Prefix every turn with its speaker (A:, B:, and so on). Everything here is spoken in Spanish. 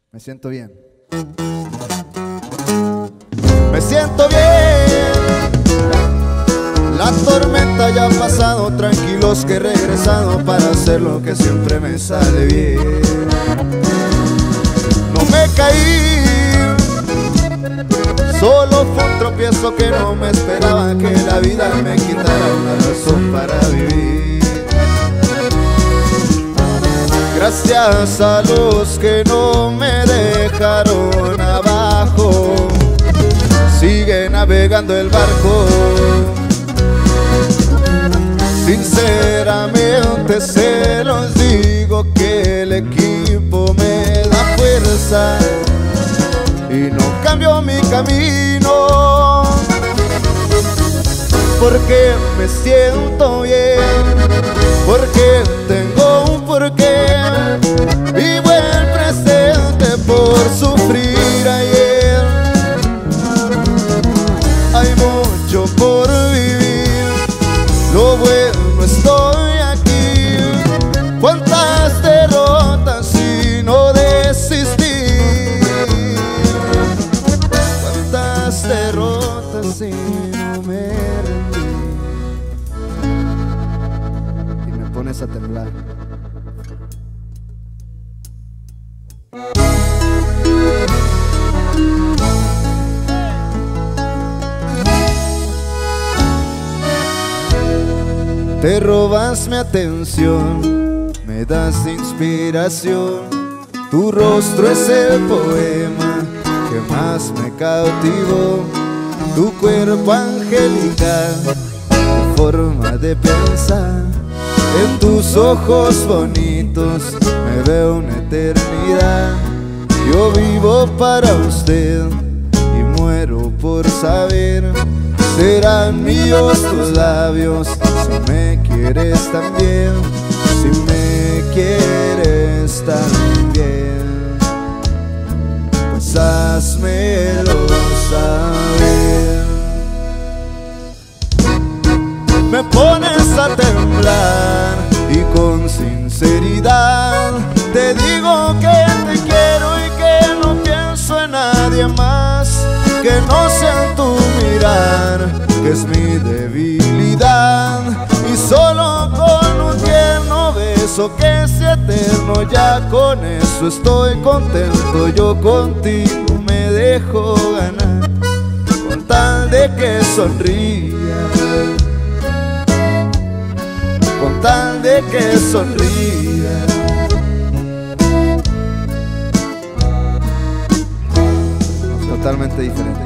A: Me siento bien. Me siento bien. La tormenta ya ha pasado, tranquilos que he regresado para hacer lo que siempre me sale bien. No me caí, solo fue un tropiezo que no me esperaba, que la vida me quitara una razón para vivir. Gracias a los que no me dejaron abajo, sigue navegando el barco. Sinceramente se los digo que el equipo me da fuerza y no cambio mi camino, porque me siento bien, porque tengo un porqué. Vivo el presente por sufrir ayer. Hay mucho por vivir, lo bueno estoy aquí. Cuántas derrotas y no desistir, cuántas derrotas y no me rendí. Y me pones a temblar. Te robas mi atención, me das inspiración. Tu rostro es el poema que más me cautivó. Tu cuerpo angelical, tu forma de pensar. En tus ojos bonitos me veo una eternidad. Yo vivo para usted y muero por saber. Serán míos tus labios si me quieres también, si me quieres también, pues házmelo saber. Me pones a temblar y con sinceridad te digo que te quiero y que no pienso en nadie más, que no sea tu mirar, que es mi debilidad. Y solo con un tierno beso que sea eterno, ya con eso estoy contento. Yo contigo me dejo ganar, con tal de que sonría, con tal de que sonría. Totalmente diferente.